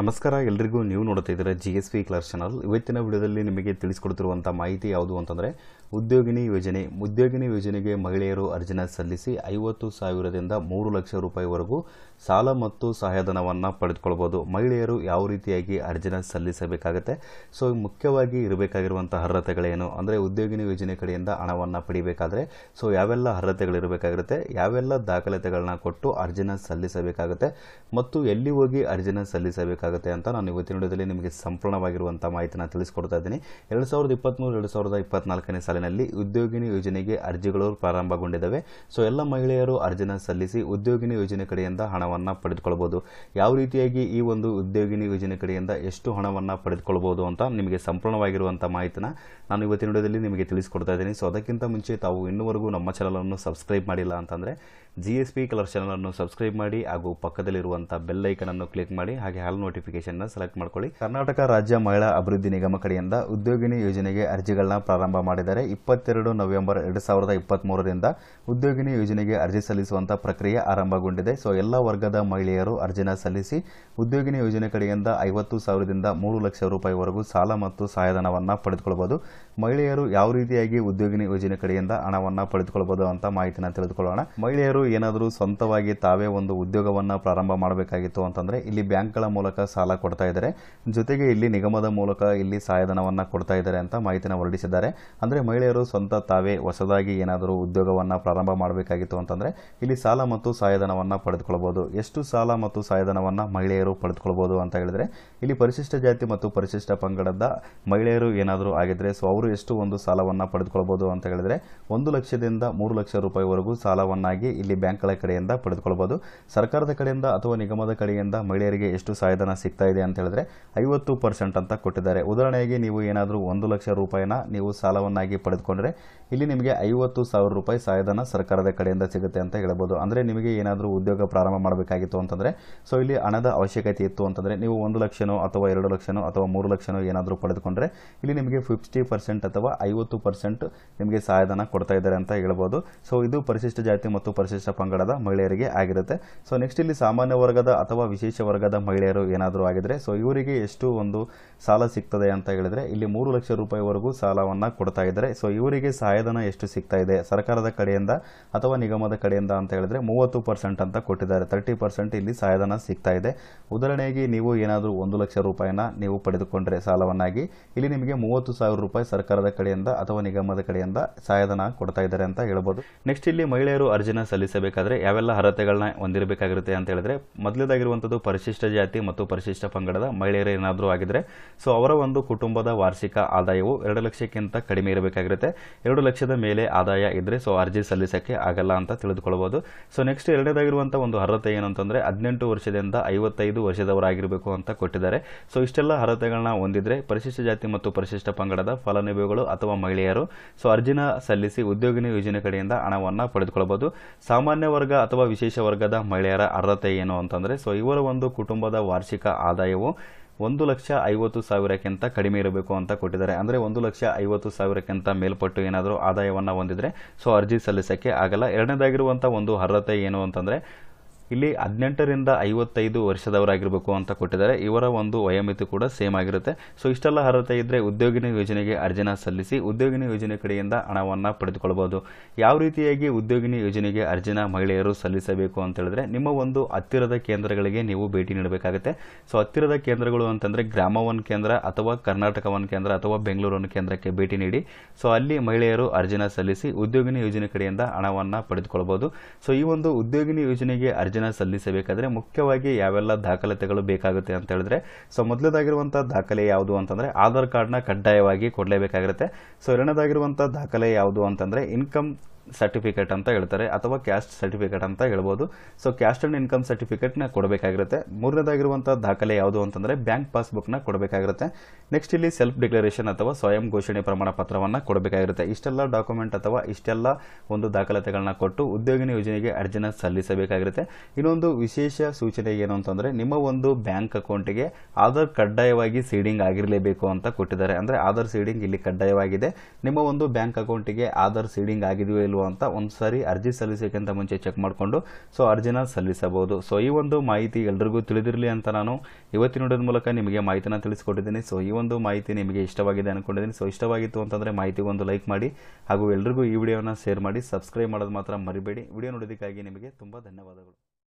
ನಮಸ್ಕಾರ ಎಲ್ಲರಿಗೂ ನೀವು ನೋಡ್ತಾ ಇದ್ದೀರಾ GSP ಕ್ಲಾಸ್ ಚಾನಲ್. ಇವತ್ತಿನ ವಿಡಿಯೋದಲ್ಲಿ ನಿಮಗೆ ತಿಳಿಸಿಕೊಡುತ್ತಿರುವಂಥ ಮಾಹಿತಿ ಯಾವುದು ಅಂತಂದರೆ ಉದ್ಯೋಗಿನಿ ಯೋಜನೆಗೆ ಮಹಿಳೆಯರು ಅರ್ಜಿನ ಸಲ್ಲಿಸಿ 50,000ದಿಂದ 3 ಲಕ್ಷ ರೂಪಾಯಿವರೆಗೂ ಸಾಲ ಮತ್ತು ಸಹಾಯಧನವನ್ನು ಪಡೆದುಕೊಳ್ಳಬಹುದು. ಮಹಿಳೆಯರು ಯಾವ ರೀತಿಯಾಗಿ ಅರ್ಜಿನ ಸಲ್ಲಿಸಬೇಕಾಗುತ್ತೆ, ಸೊ ಮುಖ್ಯವಾಗಿ ಇರಬೇಕಾಗಿರುವಂಥ ಅರ್ಹತೆಗಳೇನು ಅಂದರೆ ಉದ್ಯೋಗಿನಿ ಯೋಜನೆ ಕಡೆಯಿಂದ ಹಣವನ್ನು ಪಡಿಬೇಕಾದ್ರೆ ಸೊ ಯಾವೆಲ್ಲ ಅರ್ಹತೆಗಳಿರಬೇಕಾಗಿರುತ್ತೆ, ಯಾವೆಲ್ಲ ದಾಖಲಾತಿಗಳನ್ನ ಕೊಟ್ಟು ಅರ್ಜಿನ ಸಲ್ಲಿಸಬೇಕಾಗುತ್ತೆ ಮತ್ತು ಎಲ್ಲಿ ಹೋಗಿ ಅರ್ಜಿನ ಸಲ್ಲಿಸಬೇಕಾಗುತ್ತೆ ಅಂತ ನಾನು ಇವತ್ತಿನ ವಿಡಿಯೋದಲ್ಲಿ ನಿಮಗೆ ಸಂಪೂರ್ಣವಾಗಿರುವಂಥ ಮಾಹಿತಿನ ತಿಳಿಸ್ಕೊಡ್ತಾ ಇದ್ದೀನಿ. 2023-2024ನೇ ಸಾಲಿನಲ್ಲಿ ಉದ್ಯೋಗಿನಿ ಯೋಜನೆಗೆ ಅರ್ಜಿಗಳು ಪ್ರಾರಂಭಗೊಂಡಿದ್ದಾವೆ. ಸೊ ಎಲ್ಲ ಮಹಿಳೆಯರು ಅರ್ಜಿನ ಸಲ್ಲಿಸಿ ಉದ್ಯೋಗಿನಿ ಯೋಜನೆ ಕಡೆಯಿಂದ ಹಣವನ್ನು ಪಡೆದುಕೊಳ್ಳಬಹುದು. ಯಾವ ರೀತಿಯಾಗಿ ಈ ಒಂದು ಉದ್ಯೋಗಿನಿ ಯೋಜನೆ ಕಡೆಯಿಂದ ಎಷ್ಟು ಹಣವನ್ನು ಪಡೆದುಕೊಳ್ಳಬಹುದು ಅಂತ ನಿಮಗೆ ಸಂಪೂರ್ಣವಾಗಿರುವಂಥ ಮಾಹಿತಿನ ನಾನು ಇವತ್ತಿನ ವಿಡಿಯೋದಲ್ಲಿ ನಿಮಗೆ ತಿಳಿಸ್ಕೊಡ್ತಾ ಇದ್ದೀನಿ. ಸೊ ಅದಕ್ಕಿಂತ ಮುಂಚೆ ತಾವು ಇನ್ನೂವರೆಗೂ ನಮ್ಮ ಚಾನಲನ್ನು ಸಬ್ಸ್ಕ್ರೈಬ್ ಮಾಡಿಲ್ಲ ಅಂತಂದರೆ GSP ಕಲರ್ ಚಾನಲನ್ನು ಸಬ್ಸ್ಕ್ರೈಬ್ ಮಾಡಿ ಹಾಗೂ ಪಕ್ಕದಲ್ಲಿರುವಂಥ ಬೆಲ್ ಐಕನ್ ಅನ್ನು ಕ್ಲಿಕ್ ಮಾಡಿ ಹಾಗೆ ಆಲ್ ನೋಟಿಫಿಕೇಶನ್ ಸೆಲೆಕ್ಟ್ ಮಾಡ್ಕೊಳ್ಳಿ. ಕರ್ನಾಟಕ ರಾಜ್ಯ ಮಹಿಳಾ ಅಭಿವೃದ್ಧಿ ನಿಗಮ ಕಡೆಯಿಂದ ಉದ್ಯೋಗಿನಿ ಯೋಜನೆಗೆ ಅರ್ಜಿಗಳನ್ನ ಪ್ರಾರಂಭ ಮಾಡಿದ್ದಾರೆ. 22 ನವೆಂಬರ್ 2023ರಿಂದ ಉದ್ಯೋಗಿನಿ ಯೋಜನೆಗೆ ಅರ್ಜಿ ಸಲ್ಲಿಸುವಂಥ ಪ್ರಕ್ರಿಯೆ ಆರಂಭಗೊಂಡಿದೆ. ಸೊ ಎಲ್ಲ ವರ್ಗದ ಮಹಿಳೆಯರು ಅರ್ಜಿನ ಸಲ್ಲಿಸಿ ಉದ್ಯೋಗಿನಿ ಯೋಜನೆ ಕಡೆಯಿಂದ 50,000ದಿಂದ 3 ಲಕ್ಷ ರೂಪಾಯಿವರೆಗೂ ಸಾಲ ಮತ್ತು ಸಹಾಯಧನವನ್ನು ಪಡೆದುಕೊಳ್ಳಬಹುದು. ಮಹಿಳೆಯರು ಯಾವ ರೀತಿಯಾಗಿ ಉದ್ಯೋಗಿನಿ ಯೋಜನೆ ಕಡೆಯಿಂದ ಹಣವನ್ನು ಪಡೆದುಕೊಳ್ಳಬಹುದು ಅಂತ ಮಾಹಿತಿನ ತಿಳಿದುಕೊಳ್ಳೋಣ. ಮಹಿಳೆಯರು ಏನಾದರೂ ಸ್ವಂತವಾಗಿ ತಾವೇ ಒಂದು ಉದ್ಯೋಗವನ್ನು ಪ್ರಾರಂಭ ಮಾಡಬೇಕಾಗಿತ್ತು ಅಂತಂದ್ರೆ ಇಲ್ಲಿ ಬ್ಯಾಂಕ್ಗಳ ಮೂಲಕ ಸಾಲ ಕೊಡ್ತಾ ಇದ್ದಾರೆ, ಜೊತೆಗೆ ಇಲ್ಲಿ ನಿಗಮದ ಮೂಲಕ ಇಲ್ಲಿ ಸಹಾಯಧನವನ್ನು ಕೊಡ್ತಾ ಇದ್ದಾರೆ ಅಂತ ಮಾಹಿತಿನ ಹೊರಡಿಸಿದ್ದಾರೆ. ಅಂದ್ರೆ ಮಹಿಳೆಯರು ಸ್ವಂತ ತಾವೇ ಹೊಸದಾಗಿ ಏನಾದರೂ ಉದ್ಯೋಗವನ್ನು ಪ್ರಾರಂಭ ಮಾಡಬೇಕಾಗಿತ್ತು ಅಂತಂದ್ರೆ ಇಲ್ಲಿ ಸಾಲ ಮತ್ತು ಸಹಾಯಧನವನ್ನು ಪಡೆದುಕೊಳ್ಳಬಹುದು. ಎಷ್ಟು ಸಾಲ ಮತ್ತು ಸಹಾಯಧನವನ್ನು ಮಹಿಳೆಯರು ಪಡೆದುಕೊಳ್ಳಬಹುದು ಅಂತ ಹೇಳಿದ್ರೆ ಇಲ್ಲಿ ಪರಿಶಿಷ್ಟ ಜಾತಿ ಮತ್ತು ಪರಿಶಿಷ್ಟ ಪಂಗಡದ ಮಹಿಳೆಯರು ಏನಾದರೂ ಆಗಿದ್ರೆ ಸೊ ಅವರು ಎಷ್ಟು ಒಂದು ಸಾಲವನ್ನು ಪಡೆದುಕೊಳ್ಳಬಹುದು ಅಂತ ಹೇಳಿದ್ರೆ 1 ಲಕ್ಷದಿಂದ 3 ಲಕ್ಷ ರೂಪಾಯಿವರೆಗೂ ಸಾಲವನ್ನಾಗಿ ಇಲ್ಲಿ ಬ್ಯಾಂಕ್ಗಳ ಕಡೆಯಿಂದ ಪಡೆದುಕೊಳ್ಳಬಹುದು. ಸರ್ಕಾರದ ಕಡೆಯಿಂದ ಅಥವಾ ನಿಗಮದ ಕಡೆಯಿಂದ ಮಹಿಳೆಯರಿಗೆ ಎಷ್ಟು ಸಹಾಯಧನ ಸಿಗ್ತಾ ಇದೆ ಅಂತ ಹೇಳಿದ್ರೆ 50% ಅಂತ ಕೊಟ್ಟಿದ್ದಾರೆ. ಉದಾಹರಣೆಗೆ ನೀವು ಏನಾದರೂ 1 ಲಕ್ಷ ರೂಪಾಯಿನ ನೀವು ಸಾಲವನ್ನಾಗಿ ಪಡೆದುಕೊಂಡ್ರೆ ಇಲ್ಲಿ ನಿಮಗೆ 50,000 ರೂಪಾಯಿ ಸಹಾಯಧನ ಸರ್ಕಾರದ ಕಡೆಯಿಂದ ಸಿಗುತ್ತೆ ಅಂತ ಹೇಳ್ಬೋದು. ಅಂದರೆ ನಿಮಗೆ ಏನಾದರೂ ಉದ್ಯೋಗ ಪ್ರಾರಂಭ ಮಾಡಬೇಕಾಗಿತ್ತು ಅಂತಂದರೆ ಸೊ ಇಲ್ಲಿ ಹಣದ ಅವಶ್ಯಕತೆ ಇತ್ತು ಅಂತಂದರೆ ನೀವು 1 ಲಕ್ಷನೋ ಅಥವಾ 2 ಲಕ್ಷನೋ ಅಥವಾ 3 ಲಕ್ಷನೋ ಏನಾದರೂ ಪಡೆದುಕೊಂಡ್ರೆ ಇಲ್ಲಿ ನಿಮಗೆ 50% ಅಥವಾ 50% ನಿಮಗೆ ಸಹಾಯಧನ ಕೊಡ್ತಾ ಇದ್ದಾರೆ ಅಂತ ಹೇಳ್ಬೋದು. ಸೊ ಇದು ಪರಿಶಿಷ್ಟ ಜಾತಿ ಮತ್ತು ಪರಿಶಿಷ್ಟ ಪಂಗಡದ ಮಹಿಳೆಯರಿಗೆ ಆಗಿರುತ್ತೆ. ಸೊ ನೆಕ್ಸ್ಟ್ ಇಲ್ಲಿ ಸಾಮಾನ್ಯ ವರ್ಗದ ಅಥವಾ ವಿಶೇಷ ವರ್ಗದ ಮಹಿಳೆಯರು ಏನಾದರೂ ಆಗಿದ್ರೆ ಸೊ ಇವರಿಗೆ ಎಷ್ಟು ಒಂದು ಸಾಲ ಸಿಗ್ತದೆ ಅಂತ ಹೇಳಿದ್ರೆ ಇಲ್ಲಿ 3 ಲಕ್ಷ ರೂಪಾಯಿವರೆಗೂ ಸಾಲವನ್ನು ಕೊಡ್ತಾ ಇದ್ದಾರೆ. ಸೊ ಇವರಿಗೆ ಸಹಾಯಧನ ಎಷ್ಟು ಸಿಗ್ತಾ ಇದೆ ಸರ್ಕಾರದ ಕಡೆಯಿಂದ ಅಥವಾ ನಿಗಮದ ಕಡೆಯಿಂದ ಅಂತ ಹೇಳಿದ್ರೆ 30% ಅಂತ ಕೊಟ್ಟಿದ್ದಾರೆ. 30% ಇಲ್ಲಿ ಸಹಾಯಧನ ಸಿಗ್ತಾ ಇದೆ. ಉದಾಹರಣೆಗೆ ನೀವು ಏನಾದರೂ 1 ಲಕ್ಷ ರೂಪಾಯಿನ ನೀವು ಪಡೆದುಕೊಂಡ್ರೆ ಸಾಲವನ್ನಾಗಿ ಇಲ್ಲಿ ನಿಮಗೆ 30,000 ರೂಪಾಯಿ ಸರ್ಕಾರದ ಕಡೆಯಿಂದ ಅಥವಾ ನಿಗಮದ ಕಡೆಯಿಂದ ಸಹಾಯಧನ ಕೊಡ್ತಾ ಇದ್ದಾರೆ ಅಂತ ಹೇಳ್ಬೋದು. ನೆಕ್ಸ್ಟ್ ಇಲ್ಲಿ ಮಹಿಳೆಯರು ಅರ್ಜಿನ ಸಲ್ಲಿಸಬೇಕಾದ್ರೆ ಯಾವೆಲ್ಲ ಅರ್ಹತೆಗಳನ್ನ ಹೊಂದಿರಬೇಕಾಗಿರುತ್ತೆ ಅಂತ ಹೇಳಿದ್ರೆ ಮೊದಲದಾಗಿರುವಂಥದ್ದು ಪರಿಶಿಷ್ಟ ಜಾತಿ ಮತ್ತು ಪರಿಶಿಷ್ಟ ಪಂಗಡದ ಮಹಿಳೆಯರು ಏನಾದರೂ ಆಗಿದ್ರೆ ಸೊ ಅವರ ಒಂದು ಕುಟುಂಬದ ವಾರ್ಷಿಕ ಆದಾಯವು 2 ಲಕ್ಷಕ್ಕಿಂತ ಕಡಿಮೆ ಇರಬೇಕಾಗಿರುತ್ತೆ. 2 ಲಕ್ಷದ ಮೇಲೆ ಆದಾಯ ಇದ್ರೆ ಸೊ ಅರ್ಜಿ ಸಲ್ಲಿಸಕ್ಕೆ ಆಗಲ್ಲ ಅಂತ ತಿಳಿದುಕೊಳ್ಳಬಹುದು. ಸೊ ನೆಕ್ಸ್ಟ್ ಎರಡನೇದಾಗಿರುವಂಥ ಒಂದು ಅರ್ಹತೆ ಏನು ಅಂತಂದ್ರೆ 18 ವರ್ಷದಿಂದ 55 ವರ್ಷದವರಾಗಿರಬೇಕು ಅಂತ ಕೊಟ್ಟಿದ್ದಾರೆ. ಸೊ ಇಷ್ಟೆಲ್ಲ ಅರ್ಹತೆಗಳನ್ನ ಹೊಂದಿದ್ರೆ ಪರಿಶಿಷ್ಟ ಜಾತಿ ಮತ್ತು ಪರಿಶಿಷ್ಟ ಪಂಗಡದ ಫಲಾನುಭವಿಗಳು ಅಥವಾ ಮಹಿಳೆಯರು ಸೊ ಅರ್ಜಿನ ಸಲ್ಲಿಸಿ ಉದ್ಯೋಗಿನಿ ಯೋಜನೆ ಕಡೆಯಿಂದ ಹಣವನ್ನು ಪಡೆದುಕೊಳ್ಳಬಹುದು. ಸಾಮಾನ್ಯ ವರ್ಗ ಅಥವಾ ವಿಶೇಷ ವರ್ಗದ ಮಹಿಳೆಯರ ಅರ್ಹತೆ ಏನು ಅಂತಂದ್ರೆ ಸೊ ಇವರ ಒಂದು ಕುಟುಂಬದ ವಾರ್ಷಿಕ ಆದಾಯವು 1,50,000ಕ್ಕಿಂತ ಕಡಿಮೆ ಇರಬೇಕು ಅಂತ ಕೊಟ್ಟಿದ್ದಾರೆ. ಅಂದರೆ 1,50,000ಕ್ಕಿಂತ ಮೇಲ್ಪಟ್ಟು ಏನಾದರೂ ಆದಾಯವನ್ನು ಹೊಂದಿದ್ರೆ ಸೊ ಅರ್ಜಿ ಸಲ್ಲಿಸಕ್ಕೆ ಆಗಲ್ಲ. ಎರಡನೇದಾಗಿರುವಂಥ ಒಂದು ಅರ್ಹತೆ ಏನು ಅಂತಂದ್ರೆ ಇಲ್ಲಿ 18ರಿಂದ 55 ವರ್ಷದವರಾಗಿರಬೇಕು ಅಂತ ಕೊಟ್ಟಿದ್ದಾರೆ. ಇವರ ಒಂದು ವಯೋಮಿತಿ ಕೂಡ ಸೇಮ್ ಆಗಿರುತ್ತೆ. ಸೊ ಇಷ್ಟೆಲ್ಲ ಅರ್ಹತೆ ಇದ್ದರೆ ಉದ್ಯೋಗಿನಿ ಯೋಜನೆಗೆ ಅರ್ಜಿನ ಸಲ್ಲಿಸಿ ಉದ್ಯೋಗಿನಿ ಯೋಜನೆ ಕಡೆಯಿಂದ ಹಣವನ್ನು ಪಡೆದುಕೊಳ್ಳಬಹುದು. ಯಾವ ರೀತಿಯಾಗಿ ಉದ್ಯೋಗಿನಿ ಯೋಜನೆಗೆ ಅರ್ಜಿನ ಮಹಿಳೆಯರು ಸಲ್ಲಿಸಬೇಕು ಅಂತ ಹೇಳಿದ್ರೆ ನಿಮ್ಮ ಒಂದು ಹತ್ತಿರದ ಕೇಂದ್ರಗಳಿಗೆ ನೀವು ಭೇಟಿ ನೀಡಬೇಕಾಗುತ್ತೆ. ಸೊ ಹತ್ತಿರದ ಕೇಂದ್ರಗಳು ಅಂತಂದರೆ ಗ್ರಾಮ 1 ಕೇಂದ್ರ ಅಥವಾ ಕರ್ನಾಟಕ 1 ಕೇಂದ್ರ ಅಥವಾ ಬೆಂಗಳೂರು 1 ಕೇಂದ್ರಕ್ಕೆ ಭೇಟಿ ನೀಡಿ ಸೊ ಅಲ್ಲಿ ಮಹಿಳೆಯರು ಅರ್ಜಿನ ಸಲ್ಲಿಸಿ ಉದ್ಯೋಗಿನಿ ಯೋಜನೆ ಕಡೆಯಿಂದ ಹಣವನ್ನು ಪಡೆದುಕೊಳ್ಳಬಹುದು. ಸೊ ಈ ಒಂದು ಉದ್ಯೋಗಿನಿ ಯೋಜನೆಗೆ ಅರ್ಜಿನ ಸಲ್ಲಿಸಬೇಕಾದ್ರೆ ಮುಖ್ಯವಾಗಿ ಯಾವೆಲ್ಲ ದಾಖಲಾತಿಗಳು ಬೇಕಾಗುತ್ತೆ ಅಂತ ಹೇಳಿದ್ರೆ ಸೊ ಮೊದಲದಾಗಿರುವಂತಹ ದಾಖಲೆ ಯಾವುದು ಅಂತಂದ್ರೆ ಆಧಾರ್ ಕಾರ್ಡ್ನ ಕಡ್ಡಾಯವಾಗಿ ಕೊಡಲೇಬೇಕಾಗಿರುತ್ತೆ. ಸೊ ಎರಡನೇದಾಗಿರುವಂತಹ ದಾಖಲೆ ಯಾವುದು ಅಂತಂದ್ರೆ ಇನ್ಕಮ್ ಸರ್ಟಿಫಿಕೇಟ್ ಅಂತ ಹೇಳ್ತಾರೆ ಅಥವಾ ಕ್ಯಾಸ್ಟ್ ಸರ್ಟಿಫಿಕೇಟ್ ಅಂತ ಹೇಳ್ಬೋದು. ಸೊ ಕ್ಯಾಸ್ಟ್ ಅಂಡ್ ಇನ್ಕಮ್ ಸರ್ಟಿಫಿಕೇಟ್ನ ಕೊಡಬೇಕಾಗಿರುತ್ತೆ. ಮೂರನೇದಾಗಿರುವಂಥ ದಾಖಲೆ ಯಾವುದು ಅಂತಂದರೆ ಬ್ಯಾಂಕ್ ಪಾಸ್ಬುಕ್ನ ಕೊಡಬೇಕಾಗಿರುತ್ತೆ. ನೆಕ್ಸ್ಟ್ ಇಲ್ಲಿ ಸೆಲ್ಫ್ ಡಿಕ್ಲರೇಷನ್ ಅಥವಾ ಸ್ವಯಂ ಘೋಷಣೆ ಪ್ರಮಾಣ ಪತ್ರವನ್ನು ಕೊಡಬೇಕಾಗಿರುತ್ತೆ. ಇಷ್ಟೆಲ್ಲ ಡಾಕ್ಯುಮೆಂಟ್ ಅಥವಾ ಇಷ್ಟೆಲ್ಲ ಒಂದು ದಾಖಲಾತಿಗಳನ್ನ ಕೊಟ್ಟು ಉದ್ಯೋಗಿನಿ ಯೋಜನೆಗೆ ಅರ್ಜಿನ ಸಲ್ಲಿಸಬೇಕಾಗಿರುತ್ತೆ. ಇನ್ನೊಂದು ವಿಶೇಷ ಸೂಚನೆ ಏನು ಅಂತಂದರೆ ನಿಮ್ಮ ಒಂದು ಬ್ಯಾಂಕ್ ಅಕೌಂಟಿಗೆ ಆಧಾರ್ ಕಡ್ಡಾಯವಾಗಿ ಸೀಡಿಂಗ್ ಆಗಿರಲೇಬೇಕು ಅಂತ ಕೊಟ್ಟಿದ್ದಾರೆ. ಅಂದರೆ ಆಧಾರ್ ಸೀಡಿಂಗ್ ಇಲ್ಲಿ ಕಡ್ಡಾಯವಾಗಿದೆ. ನಿಮ್ಮ ಒಂದು ಬ್ಯಾಂಕ್ ಅಕೌಂಟಿಗೆ ಆಧಾರ್ ಸೀಡಿಂಗ್ ಆಗಿದೆಯೋ ಇಲ್ವೋ ಅಂತ ಒಂದು ಸಾರಿ ಅರ್ಜಿ ಸಲ್ಲಿಸೋಕ್ಕಿಂತ ಮುಂಚೆ ಚೆಕ್ ಮಾಡಿಕೊಂಡು ಸೊ ಅರ್ಜಿನ ಸಲ್ಲಿಸಬಹುದು. ಸೊ ಈ ಒಂದು ಮಾಹಿತಿ ಎಲ್ರಿಗೂ ತಿಳಿದಿರಲಿ ಅಂತ ನಾನು ಇವತ್ತಿನ ವಿಡಿಯೋದ ಮೂಲಕ ನಿಮಗೆ ಮಾಹಿತಿನ ತಿಳಿಸ್ಕೊಟ್ಟಿದ್ದೀನಿ. ಸೊ ಈ ಒಂದು ಮಾಹಿತಿ ನಿಮಗೆ ಇಷ್ಟವಾಗಿದೆ ಅನ್ಕೊಂಡಿದ್ದೀನಿ. ಸೊ ಇಷ್ಟವಾಗಿತ್ತು ಅಂತಂದರೆ ಮಾಹಿತಿಗೊಂದು ಲೈಕ್ ಮಾಡಿ ಹಾಗೂ ಎಲ್ರಿಗೂ ಈ ವಿಡಿಯೋನ ಶೇರ್ ಮಾಡಿ, ಸಬ್ಸ್ಕ್ರೈಬ್ ಮಾಡೋದು ಮಾತ್ರ ಮರಿಬೇಡಿ. ವಿಡಿಯೋ ನೋಡೋದಕ್ಕಾಗಿ ನಿಮಗೆ ತುಂಬ ಧನ್ಯವಾದಗಳು.